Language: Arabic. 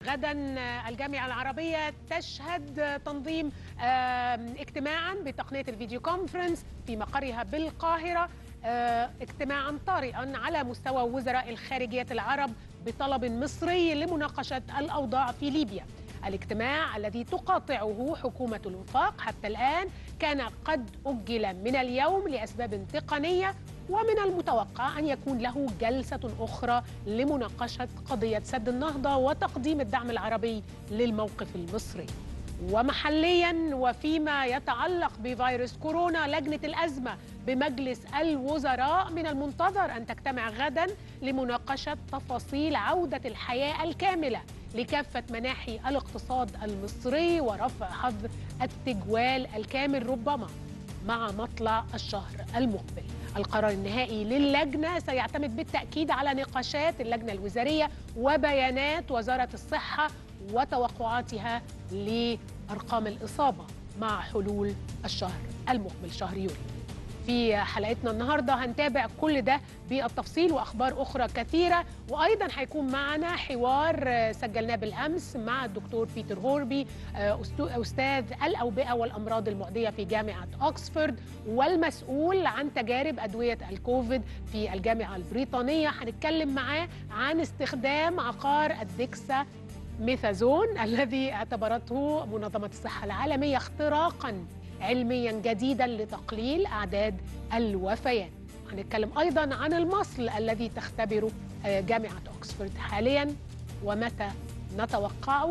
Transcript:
غدا الجامعة العربية تشهد تنظيم اجتماعا بتقنية الفيديو كونفرنس في مقرها بالقاهرة، اجتماعا طارئا على مستوى وزراء الخارجية العرب بطلب مصري لمناقشة الأوضاع في ليبيا. الاجتماع الذي تقاطعه حكومة الوفاق حتى الآن كان قد أجل من اليوم لأسباب تقنية، ومن المتوقع أن يكون له جلسة أخرى لمناقشة قضية سد النهضة وتقديم الدعم العربي للموقف المصري. ومحليا وفيما يتعلق بفيروس كورونا، لجنة الأزمة بمجلس الوزراء من المنتظر أن تجتمع غدا لمناقشة تفاصيل عودة الحياة الكاملة لكافة مناحي الاقتصاد المصري ورفع حظر التجوال الكامل ربما مع مطلع الشهر المقبل. القرار النهائي للجنة سيعتمد بالتأكيد على نقاشات اللجنة الوزارية وبيانات وزارة الصحة وتوقعاتها لأرقام الإصابة مع حلول الشهر المقبل شهر يوليو. في حلقتنا النهارده هنتابع كل ده بالتفصيل واخبار اخرى كثيره، وايضا هيكون معنا حوار سجلناه بالامس مع الدكتور بيتر هوربي، استاذ الاوبئه والامراض المعديه في جامعه اوكسفورد والمسؤول عن تجارب ادويه الكوفيد في الجامعه البريطانيه. هنتكلم معاه عن استخدام عقار الدكسا ميثازون الذي اعتبرته منظمه الصحه العالميه اختراقا علميا جديدا لتقليل أعداد الوفيات. هنتكلم أيضا عن المصل الذي تختبره جامعة أوكسفورد حاليا ومتى نتوقعه